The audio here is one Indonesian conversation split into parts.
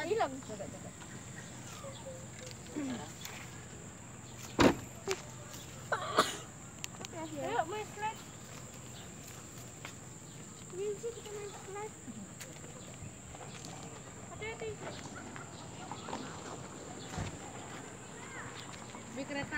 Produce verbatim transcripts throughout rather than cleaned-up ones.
hilang. Coba coba. Ayo main slide. Ini sih kita main slide. Hati-hati. Di kereta.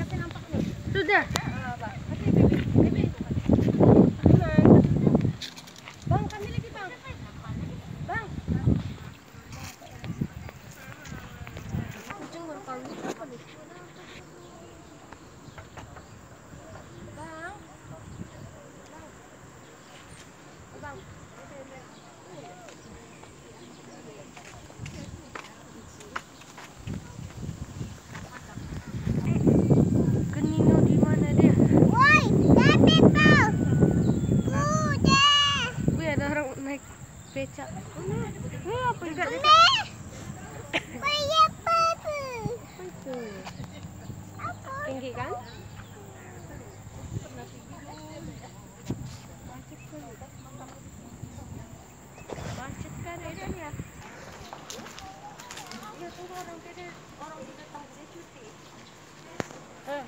kasi nampak ni. Sudah. Ah, bang. Kasi bebe, bebe itu kan. Bang, kami lagi bang. Bang. Kucing berkawin apa nih? Bang. Bang. Bang. Kenino di mana dia? Woi, tapi kau. Udah. Wih, ada orang naik becak. Wih, apa juga? Punya apa tu? Itu. Apa? Tinggi kan? Macet kan itu ya? Ya tunggu orang dia orang dia datang dia cuti. Eh.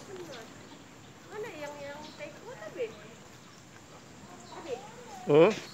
Mana yang yang take out tadi? Tadi. Hmm?